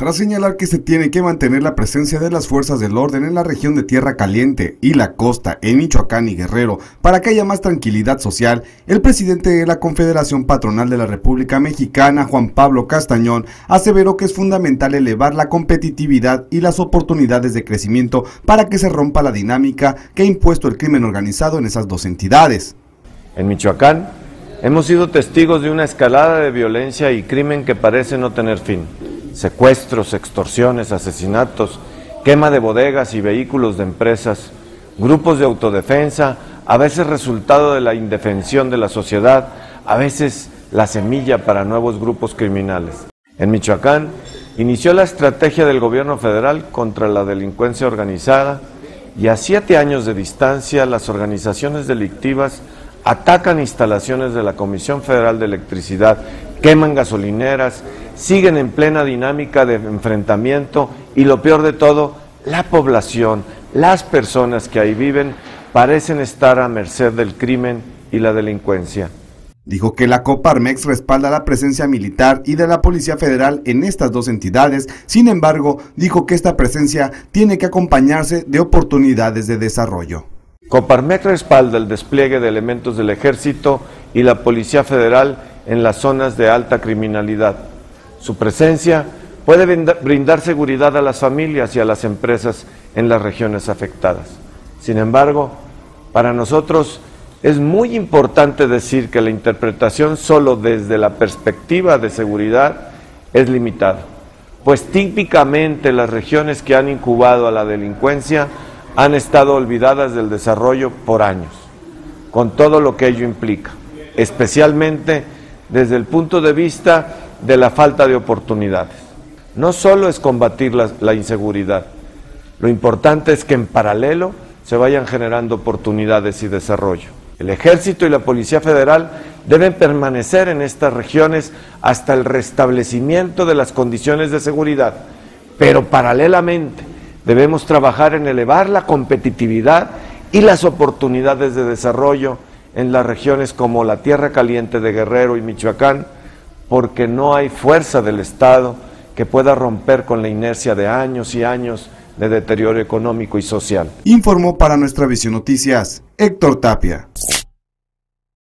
tras señalar que se tiene que mantener la presencia de las fuerzas del orden en la región de Tierra Caliente y la costa en Michoacán y Guerrero para que haya más tranquilidad social. El presidente de la Confederación Patronal de la República Mexicana, Juan Pablo Castañón, aseveró que es fundamental elevar la competitividad y las oportunidades de crecimiento para que se rompa la dinámica que ha impuesto el crimen organizado en esas dos entidades. En Michoacán hemos sido testigos de una escalada de violencia y crimen que parece no tener fin. Secuestros, extorsiones, asesinatos, quema de bodegas y vehículos de empresas, grupos de autodefensa, a veces resultado de la indefensión de la sociedad, a veces la semilla para nuevos grupos criminales. En Michoacán inició la estrategia del gobierno federal contra la delincuencia organizada y a 7 años de distancia las organizaciones delictivas atacan instalaciones de la Comisión Federal de Electricidad, queman gasolineras, siguen en plena dinámica de enfrentamiento y lo peor de todo, la población, las personas que ahí viven parecen estar a merced del crimen y la delincuencia. Dijo que la Coparmex respalda la presencia militar y de la Policía Federal en estas dos entidades. Sin embargo, dijo que esta presencia tiene que acompañarse de oportunidades de desarrollo. Coparmex respalda el despliegue de elementos del Ejército y la Policía Federal en las zonas de alta criminalidad. Su presencia puede brindar seguridad a las familias y a las empresas en las regiones afectadas. Sin embargo, para nosotros es muy importante decir que la interpretación solo desde la perspectiva de seguridad es limitada, pues típicamente las regiones que han incubado a la delincuencia han estado olvidadas del desarrollo por años, con todo lo que ello implica, especialmente desde el punto de vista de la falta de oportunidades. No solo es combatir la inseguridad, lo importante es que en paralelo se vayan generando oportunidades y desarrollo. El Ejército y la Policía Federal deben permanecer en estas regiones hasta el restablecimiento de las condiciones de seguridad, pero paralelamente debemos trabajar en elevar la competitividad y las oportunidades de desarrollo en las regiones como la Tierra Caliente de Guerrero y Michoacán, porque no hay fuerza del Estado que pueda romper con la inercia de años y años de deterioro económico y social. Informó para Nuestra Visión Noticias, Héctor Tapia.